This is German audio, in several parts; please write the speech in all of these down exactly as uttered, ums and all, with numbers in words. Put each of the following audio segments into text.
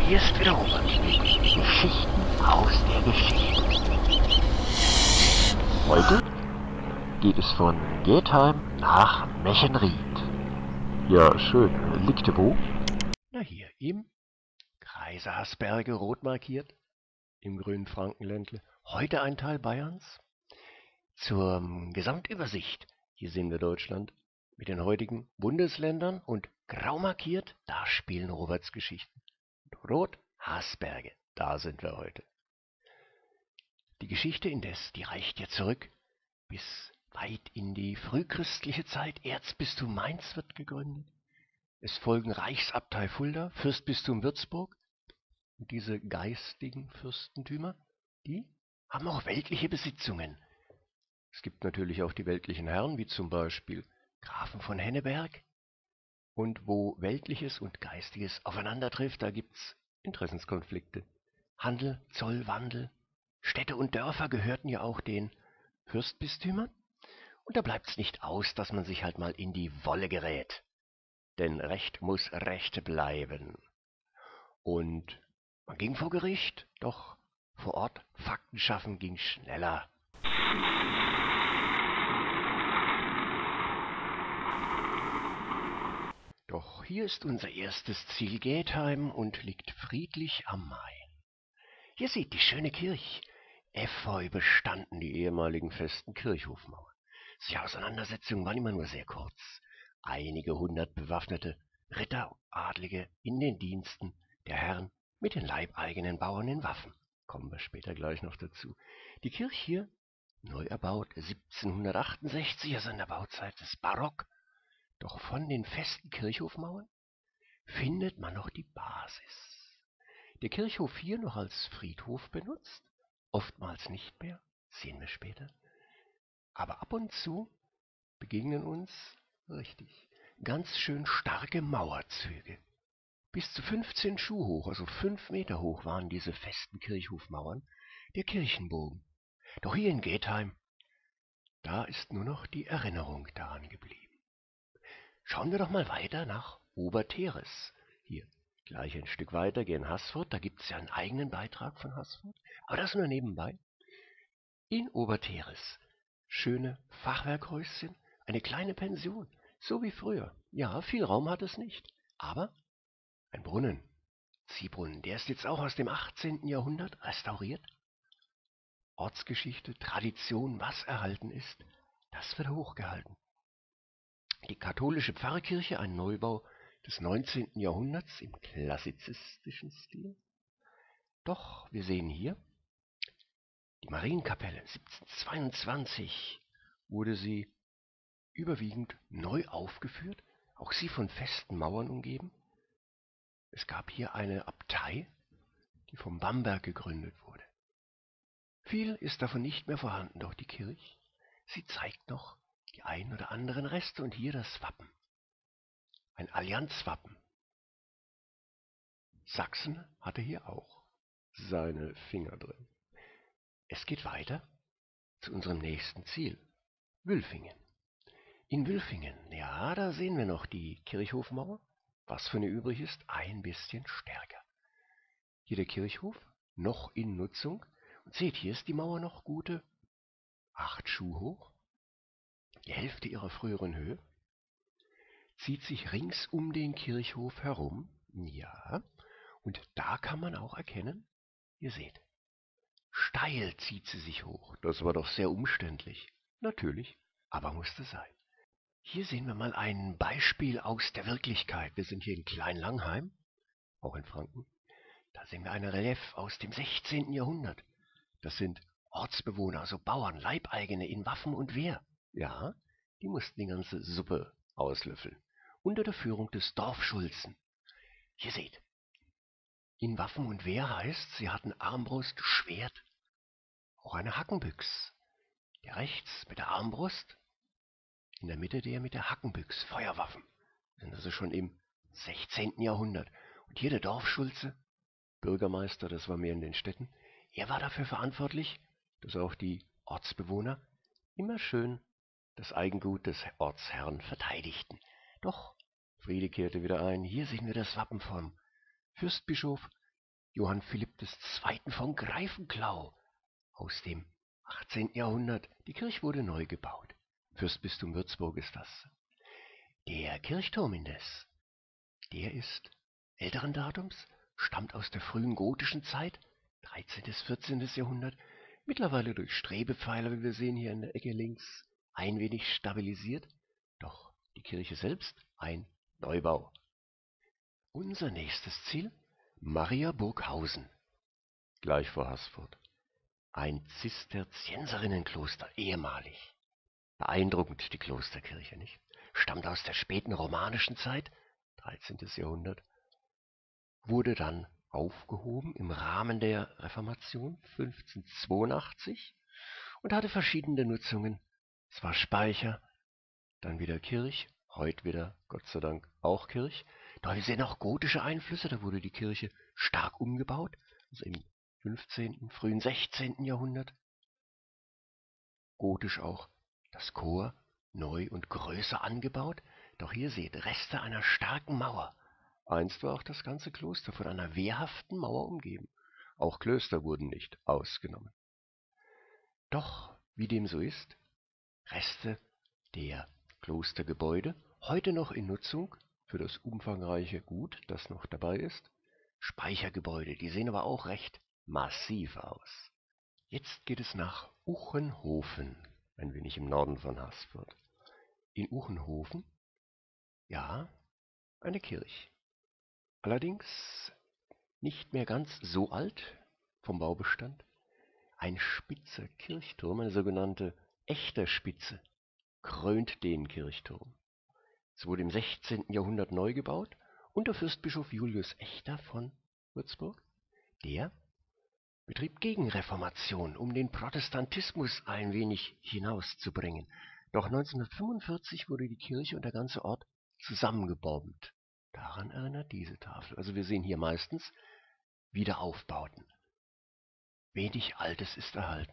Hier ist wieder Robert. Geschichten aus der Geschichte. Heute geht es von Getheim nach Mechenried. Ja, schön. Liegt wo? Na hier, im Kreise Hasberge rot markiert, im grünen Frankenländle. Heute ein Teil Bayerns. Zur Gesamtübersicht. Hier sehen wir Deutschland mit den heutigen Bundesländern und grau markiert, da spielen Roberts Geschichten. Und rot Hasberge, da sind wir heute. Die Geschichte indes, die reicht ja zurück bis weit in die frühchristliche Zeit. Erzbistum Mainz wird gegründet. Es folgen Reichsabtei Fulda, Fürstbistum Würzburg. Und diese geistigen Fürstentümer, die haben auch weltliche Besitzungen. Es gibt natürlich auch die weltlichen Herren, wie zum Beispiel Grafen von Henneberg. Und wo Weltliches und Geistiges aufeinander trifft, da gibt's Interessenskonflikte. Handel, Zoll, Wandel. Städte und Dörfer gehörten ja auch den Fürstbistümern. Und da bleibt's nicht aus, dass man sich halt mal in die Wolle gerät. Denn Recht muss Recht bleiben. Und man ging vor Gericht, doch vor Ort Fakten schaffen ging schneller. Doch hier ist unser erstes Ziel Getheim und liegt friedlich am Main. Hier seht die schöne Kirche. Efeu bestanden die ehemaligen festen Kirchhofmauern. Die Auseinandersetzungen waren immer nur sehr kurz. Einige hundert bewaffnete Ritter, Adlige in den Diensten der Herren mit den leibeigenen Bauern in Waffen. Kommen wir später gleich noch dazu. Die Kirche hier, neu erbaut siebzehnhundertachtundsechzig, also in der Bauzeit des Barock. Doch von den festen Kirchhofmauern findet man noch die Basis. Der Kirchhof hier noch als Friedhof benutzt, oftmals nicht mehr, sehen wir später. Aber ab und zu begegnen uns, richtig, ganz schön starke Mauerzüge. Bis zu fünfzehn Schuh hoch, also fünf Meter hoch, waren diese festen Kirchhofmauern der Kirchenbogen. Doch hier in Getheim, da ist nur noch die Erinnerung daran geblieben. Schauen wir doch mal weiter nach Obertheres. Hier, gleich ein Stück weiter, gehen Haßfurt, da gibt es ja einen eigenen Beitrag von Haßfurt, aber das nur nebenbei. In Obertheres, schöne Fachwerkhäuschen, eine kleine Pension, so wie früher. Ja, viel Raum hat es nicht, aber ein Brunnen, Ziehbrunnen, der ist jetzt auch aus dem achtzehnten Jahrhundert restauriert. Ortsgeschichte, Tradition, was erhalten ist, das wird hochgehalten. Die katholische Pfarrkirche, ein Neubau des neunzehnten Jahrhunderts im klassizistischen Stil. Doch wir sehen hier die Marienkapelle. siebzehnhundertzweiundzwanzig wurde sie überwiegend neu aufgeführt, auch sie von festen Mauern umgeben. Es gab hier eine Abtei, die vom Bamberg gegründet wurde. Viel ist davon nicht mehr vorhanden, doch die Kirche, sie zeigt noch die ein oder anderen Reste und hier das Wappen. Ein Allianzwappen. Sachsen hatte hier auch seine Finger drin. Es geht weiter zu unserem nächsten Ziel, Wülfingen. In Wülfingen, ja, da sehen wir noch die Kirchhofmauer. Was für eine übrig ist, ein bisschen stärker. Hier der Kirchhof, noch in Nutzung. Und seht, hier ist die Mauer noch gute acht Schuh hoch. Die Hälfte ihrer früheren Höhe, zieht sich rings um den Kirchhof herum, ja, und da kann man auch erkennen, ihr seht, steil zieht sie sich hoch, das war doch sehr umständlich, natürlich, aber musste sein. Hier sehen wir mal ein Beispiel aus der Wirklichkeit, wir sind hier in Kleinlangheim, auch in Franken, da sehen wir ein Relief aus dem sechzehnten Jahrhundert, das sind Ortsbewohner, also Bauern, Leibeigene in Waffen und Wehr. Ja, die mussten die ganze Suppe auslöffeln. Unter der Führung des Dorfschulzen. Ihr seht, in Waffen und Wehr heißt, sie hatten Armbrust, Schwert, auch eine Hackenbüchs. Der rechts mit der Armbrust, in der Mitte der mit der Hackenbüchs, Feuerwaffen. Sind also schon im sechzehnten Jahrhundert. Und hier der Dorfschulze, Bürgermeister, das war mehr in den Städten, er war dafür verantwortlich, dass auch die Ortsbewohner immer schön das Eigengut des Ortsherrn verteidigten. Doch Friede kehrte wieder ein. Hier sehen wir das Wappen vom Fürstbischof Johann Philipp der Zweite. von Greifenklau aus dem achtzehnten. Jahrhundert. Die Kirche wurde neu gebaut. Fürstbistum Würzburg ist das. Der Kirchturm indes, der ist älteren Datums, stammt aus der frühen gotischen Zeit, dreizehnten. bis vierzehnten. Jahrhundert, mittlerweile durch Strebepfeiler, wie wir sehen hier in der Ecke links, ein wenig stabilisiert, doch die Kirche selbst ein Neubau. Unser nächstes Ziel: Mariaburghausen, gleich vor Haßfurt. Ein Zisterzienserinnenkloster, ehemalig. Beeindruckend, die Klosterkirche, nicht? Stammt aus der späten romanischen Zeit, dreizehnten. Jahrhundert, wurde dann aufgehoben im Rahmen der Reformation fünfzehnhundertzweiundachtzig und hatte verschiedene Nutzungen. Es war Speicher, dann wieder Kirch, heute wieder, Gott sei Dank, auch Kirch. Da wir sehen auch gotische Einflüsse, da wurde die Kirche stark umgebaut, also im fünfzehnten., frühen sechzehnten. Jahrhundert. Gotisch auch das Chor neu und größer angebaut. Doch hier seht Reste einer starken Mauer. Einst war auch das ganze Kloster von einer wehrhaften Mauer umgeben. Auch Klöster wurden nicht ausgenommen. Doch, wie dem so ist, Reste der Klostergebäude, heute noch in Nutzung für das umfangreiche Gut, das noch dabei ist. Speichergebäude, die sehen aber auch recht massiv aus. Jetzt geht es nach Uchenhofen, ein wenig im Norden von Haßfurt. In Uchenhofen, ja, eine Kirche. Allerdings nicht mehr ganz so alt vom Baubestand. Ein spitzer Kirchturm, eine sogenannte echte Spitze, krönt den Kirchturm. Es wurde im sechzehnten. Jahrhundert neu gebaut unter Fürstbischof Julius Echter von Würzburg. Der betrieb Gegenreformation, um den Protestantismus ein wenig hinauszubringen. Doch neunzehnhundertfünfundvierzig wurde die Kirche und der ganze Ort zusammengebombt. Daran erinnert diese Tafel. Also wir sehen hier meistens Wiederaufbauten. Wenig Altes ist erhalten.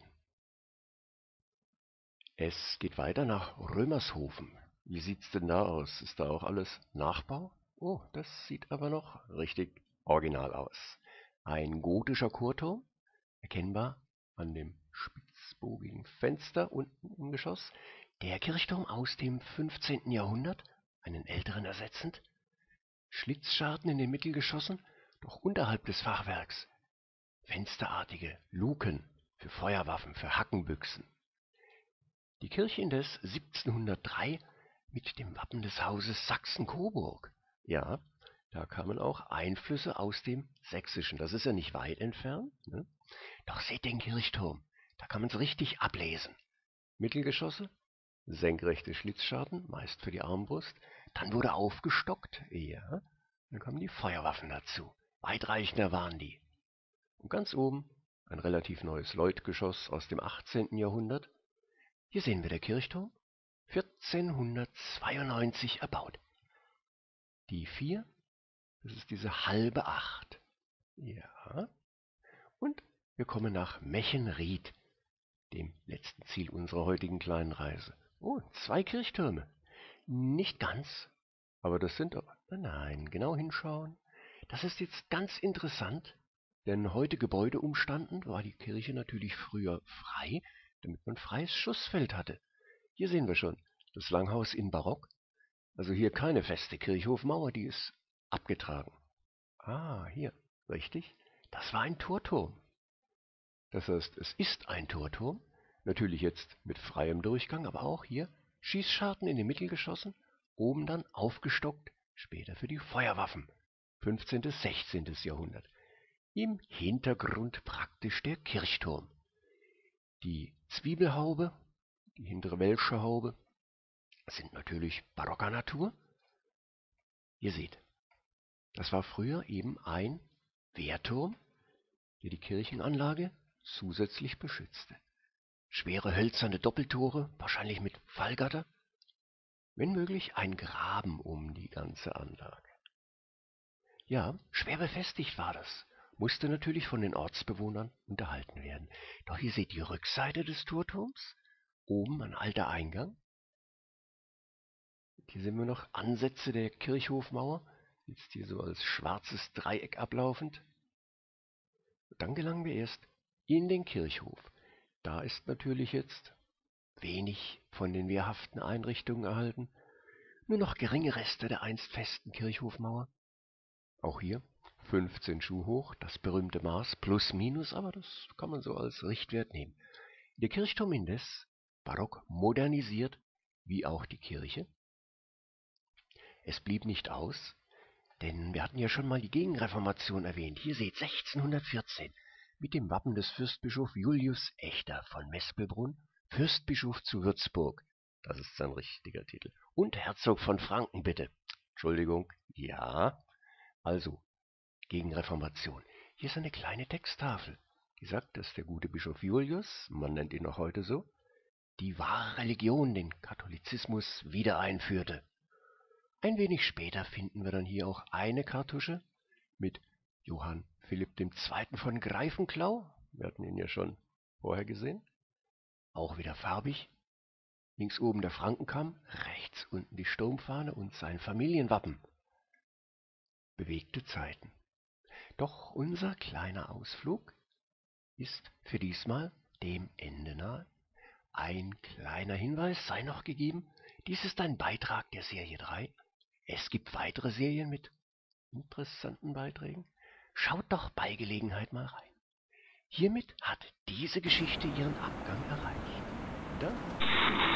Es geht weiter nach Römershofen. Wie sieht's denn da aus? Ist da auch alles Nachbau? Oh, das sieht aber noch richtig original aus. Ein gotischer Chorturm, erkennbar an dem spitzbogigen Fenster unten im Geschoss. Der Kirchturm aus dem fünfzehnten. Jahrhundert, einen älteren ersetzend. Schlitzscharten in den Mittelgeschossen, doch unterhalb des Fachwerks fensterartige Luken für Feuerwaffen, für Hackenbüchsen. Die Kirche indes siebzehnhundertdrei mit dem Wappen des Hauses Sachsen-Coburg. Ja, da kamen auch Einflüsse aus dem Sächsischen. Das ist ja nicht weit entfernt, ne? Doch seht den Kirchturm, da kann man es richtig ablesen. Mittelgeschosse, senkrechte Schlitzscharten, meist für die Armbrust. Dann wurde aufgestockt, ja, dann kamen die Feuerwaffen dazu. Weitreichender waren die. Und ganz oben ein relativ neues Leutgeschoss aus dem achtzehnten. Jahrhundert. Hier sehen wir der Kirchturm, vierzehnhundertzweiundneunzig erbaut. Die vier, das ist diese halbe Acht. Ja, und wir kommen nach Mechenried, dem letzten Ziel unserer heutigen kleinen Reise. Oh, zwei Kirchtürme. Nicht ganz, aber das sind doch... Nein, genau hinschauen. Das ist jetzt ganz interessant, denn heute Gebäude umstanden, war die Kirche natürlich früher frei, damit man freies Schussfeld hatte. Hier sehen wir schon das Langhaus in Barock. Also hier keine feste Kirchhofmauer, die ist abgetragen. Ah, hier, richtig. Das war ein Torturm. Das heißt, es ist ein Torturm, natürlich jetzt mit freiem Durchgang, aber auch hier Schießscharten in den Mittelgeschossen, oben dann aufgestockt, später für die Feuerwaffen, fünfzehnten. sechzehnten. Jahrhundert. Im Hintergrund praktisch der Kirchturm. Die Zwiebelhaube, die hintere Welsche Haube, sind natürlich barocker Natur. Ihr seht, das war früher eben ein Wehrturm, der die Kirchenanlage zusätzlich beschützte. Schwere hölzerne Doppeltore, wahrscheinlich mit Fallgatter. Wenn möglich ein Graben um die ganze Anlage. Ja, schwer befestigt war das, musste natürlich von den Ortsbewohnern unterhalten werden. Doch hier seht ihr die Rückseite des Torturms, oben ein alter Eingang. Hier sehen wir noch Ansätze der Kirchhofmauer, jetzt hier so als schwarzes Dreieck ablaufend. Dann gelangen wir erst in den Kirchhof. Da ist natürlich jetzt wenig von den wehrhaften Einrichtungen erhalten, nur noch geringe Reste der einst festen Kirchhofmauer. Auch hier fünfzehn Schuh hoch, das berühmte Maß plus minus, aber das kann man so als Richtwert nehmen. Der Kirchturm indes barock modernisiert, wie auch die Kirche. Es blieb nicht aus, denn wir hatten ja schon mal die Gegenreformation erwähnt. Hier seht sechzehnhundertvierzehn mit dem Wappen des Fürstbischof Julius Echter von Mespelbrunn, Fürstbischof zu Würzburg. Das ist sein richtiger Titel. Und Herzog von Franken, bitte. Entschuldigung, ja. Also, Gegenreformation. Hier ist eine kleine Texttafel, die sagt, dass der gute Bischof Julius, man nennt ihn noch heute so, die wahre Religion, den Katholizismus, wieder einführte. Ein wenig später finden wir dann hier auch eine Kartusche mit Johann Philipp der Zweite von Greifenklau. Wir hatten ihn ja schon vorher gesehen. Auch wieder farbig. Links oben der Frankenkamm, rechts unten die Sturmfahne und sein Familienwappen. Bewegte Zeiten. Doch unser kleiner Ausflug ist für diesmal dem Ende nahe. Ein kleiner Hinweis sei noch gegeben. Dies ist ein Beitrag der Serie drei. Es gibt weitere Serien mit interessanten Beiträgen. Schaut doch bei Gelegenheit mal rein. Hiermit hat diese Geschichte ihren Abgang erreicht. Dann